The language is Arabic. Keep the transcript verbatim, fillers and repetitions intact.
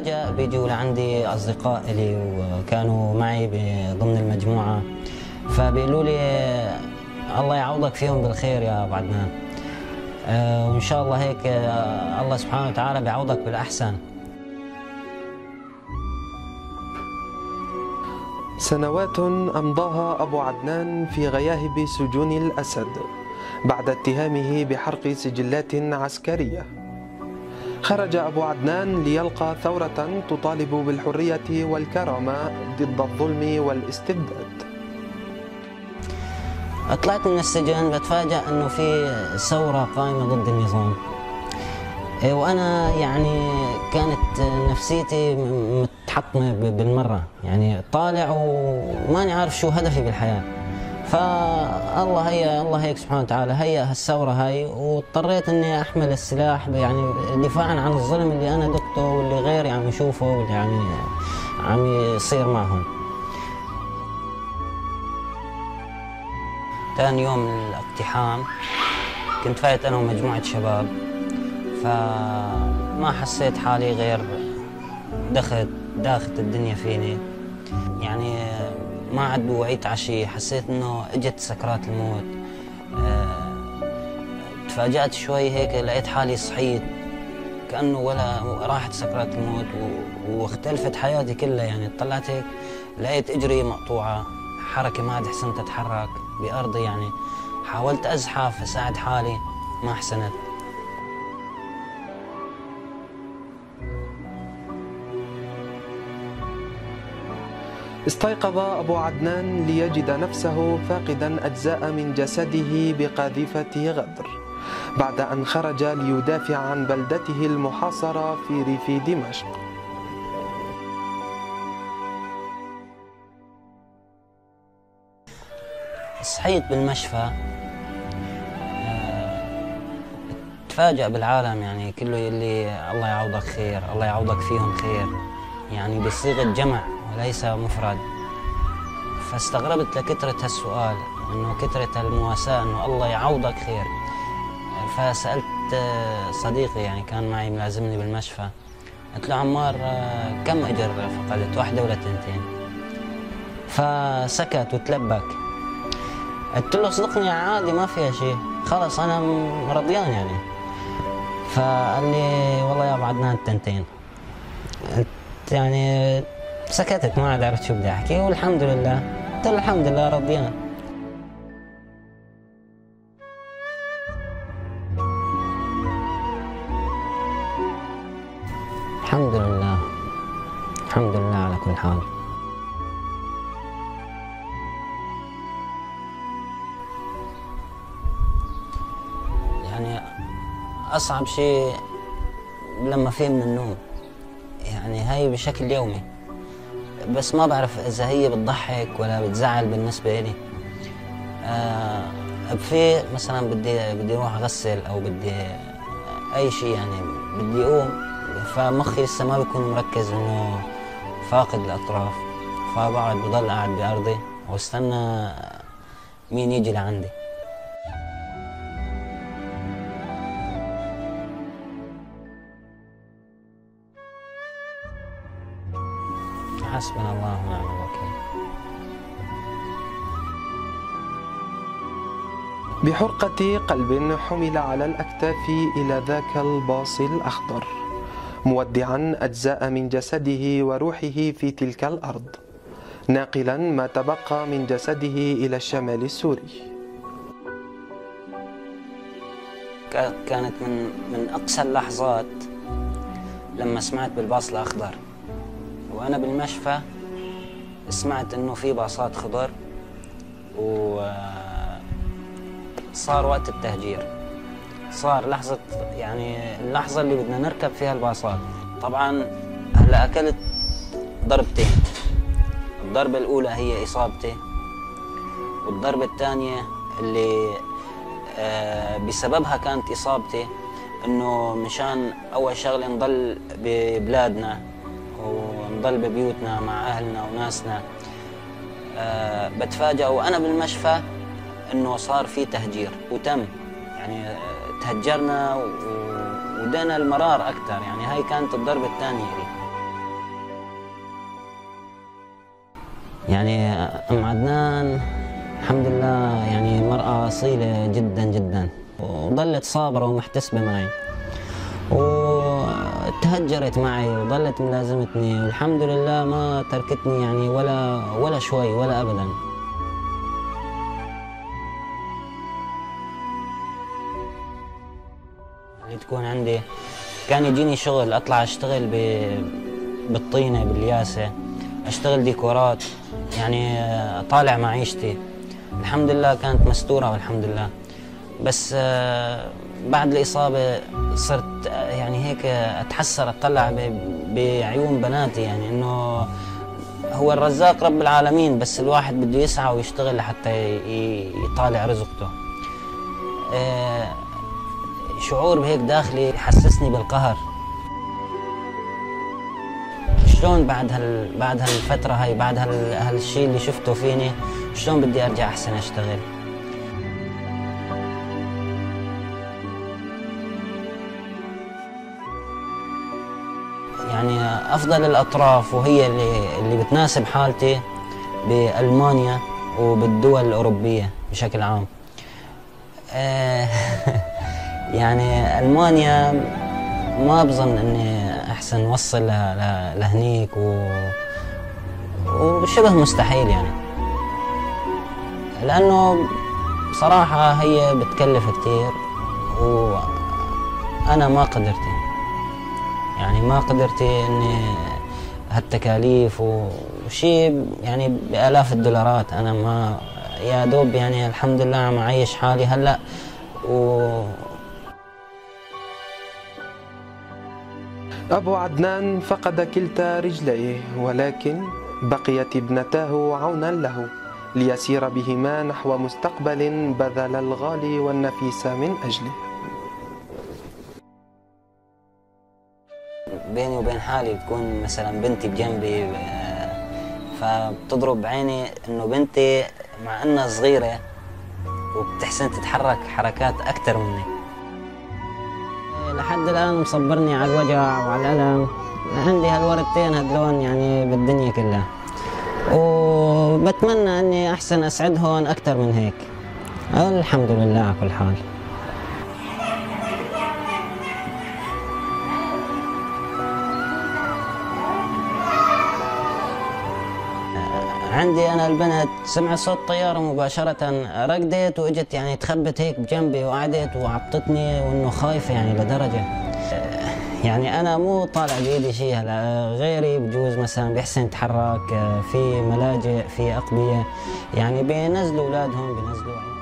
بتفاجأ بيجوا لعندي أصدقاء إلي وكانوا معي ضمن المجموعة، فبيقولوا لي الله يعوضك فيهم بالخير يا أبو عدنان، أه وإن شاء الله هيك أه الله سبحانه وتعالى بيعوضك بالأحسن. سنوات أمضاها أبو عدنان في غياهب سجون الأسد بعد اتهامه بحرق سجلات عسكرية. خرج أبو عدنان ليلقى ثورة تطالب بالحرية والكرامة ضد الظلم والاستبداد. طلعت من السجن بتفاجأ أنه في ثورة قائمة ضد النظام، وأنا يعني كانت نفسيتي متحطمة بالمرة، يعني طالع وماني عارف شو هدفي بالحياة. فالله هي الله هيك سبحانه وتعالى هيا هالثورة هاي، واضطريت اني احمل السلاح يعني دفاعا عن الظلم اللي انا دقته واللي غيري عم يشوفه واللي عم عم يصير معهم. ثاني يوم الاقتحام كنت فايت انا ومجموعة شباب، فما حسيت حالي غير دخت داخت الدنيا فيني، يعني ما عاد وعيت عشي، حسيت انه اجت سكرات الموت. أه تفاجأت شوي هيك لقيت حالي صحيت كأنه ولا راحت سكرات الموت واختلفت حياتي كلها. يعني طلعت هيك لقيت اجري مقطوعة، حركة ما عاد حسنت اتحرك بأرضي، يعني حاولت ازحف اساعد حالي ما حسنت. استيقظ أبو عدنان ليجد نفسه فاقدا أجزاء من جسده بقاذيفة غدر بعد أن خرج ليدافع عن بلدته المحاصرة في ريف دمشق. صحيت بالمشفى، تفاجأ بالعالم يعني كله يلي الله يعوضك خير، الله يعوضك فيهم خير، يعني بصيغة جمع وليس مفرد. فاستغربت لكثرة هالسؤال، انه كثرة المواساة انه الله يعوضك خير. فسألت صديقي يعني كان معي ملازمني بالمشفى، قلت له عمار كم اجر فقدت، واحدة ولا تنتين؟ فسكت وتلبك. قلت له صدقني عادي ما فيها شيء، خلص انا رضيان يعني. فقال لي والله يا ابو عدنان تنتين. يعني سكتت ما عاد عرفت شو بدي احكي، والحمد لله قلت له الحمد لله رضيان. الحمد لله الحمد لله على كل حال. يعني اصعب شيء لما فهم من النوم، يعني هاي بشكل يومي، بس ما بعرف إذا هي بتضحك ولا بتزعل بالنسبة لي. آه في مثلا بدي بدي أروح أغسل أو بدي أي شيء، يعني بدي أقوم، فمخي لسه ما بيكون مركز إنه فاقد الأطراف، فبقعد بضل قاعد بأرضي واستنى مين يجي لعندي. حسبنا الله ونعم الوكيل. بحرقة قلب حمل على الأكتاف إلى ذاك الباص الأخضر، مودعا أجزاء من جسده وروحه في تلك الأرض، ناقلا ما تبقى من جسده إلى الشمال السوري. كانت من من أقسى اللحظات لما سمعت بالباص الأخضر، وأنا بالمشفى سمعت إنه في باصات خضر وصار وقت التهجير، صار لحظة يعني اللحظة اللي بدنا نركب فيها الباصات. طبعا هلا أكلت ضربتين، الضربة الأولى هي إصابتي، والضربة الثانية اللي بسببها كانت إصابتي إنه مشان أول شغلة نضل ببلادنا ونضل ببيوتنا مع أهلنا وناسنا. أه بتفاجأ وأنا بالمشفى إنه صار في تهجير وتم، يعني تهجرنا ودنا المرار أكثر. يعني هاي كانت الضربة الثانية لي. يعني أم عدنان الحمد لله يعني مرأة أصيلة جدا جدا، وظلت صابرة ومحتسبة معي، وتهجرت معي وظلت ملازمتني، والحمد لله ما تركتني يعني ولا ولا شوي ولا أبدا. اللي تكون عندي كان يجيني شغل أطلع أشتغل بالطينة بالياسة، أشتغل ديكورات، يعني طالع معيشتي الحمد لله كانت مستورة والحمد لله. بس بعد الإصابة صرت يعني هيك أتحسر أطلع بعيون بناتي، يعني إنه هو الرزاق رب العالمين، بس الواحد بده يسعى ويشتغل لحتى يطالع رزقته. شعور بهيك داخلي يحسسني بالقهر. شلون بعد هال بعد هالفترة هاي، بعد هال هالشيء اللي شفته فيني، شلون بدي أرجع أحسن أشتغل؟ يعني أفضل الأطراف وهي اللي اللي بتناسب حالتي بألمانيا وبالدول الأوروبية بشكل عام. يعني ألمانيا ما بظن إني أحسن وصل لهنيك، و... وشبه مستحيل يعني، لأنه بصراحة هي بتكلف كتير وأنا ما قدرتي، يعني ما قدرتي إني هالتكاليف وشيء يعني بآلاف الدولارات. أنا ما يا دوب يعني الحمد لله عم أعيش حالي هلأ. و أبو عدنان فقد كلتا رجليه، ولكن بقيت ابنتاه عونا له ليسير بهما نحو مستقبل بذل الغالي والنفيس من أجله. بيني وبين حالي تكون مثلا بنتي بجنبي، فبتضرب بعيني انه بنتي مع انها صغيرة وبتحسن تتحرك حركات اكثر مني. لحد الان مصبرني على الوجع وعلى الالم، عندي هالوردتين هدلون يعني بالدنيا كلها، وبتمنى اني احسن اسعدهن اكثر من هيك. الحمد لله على كل حال. عندي أنا البنت سمعت صوت طيارة مباشرة، ركضت وإجت يعني تخبت هيك بجنبي وقعدت وعطتني، وإنه خايفة يعني لدرجة يعني أنا مو طالع بإيدي شيء. هلا غيري بجوز مثلا بيحسن يتحرك في ملاجئ في أقبية، يعني بينزلوا أولادهم بينزلوا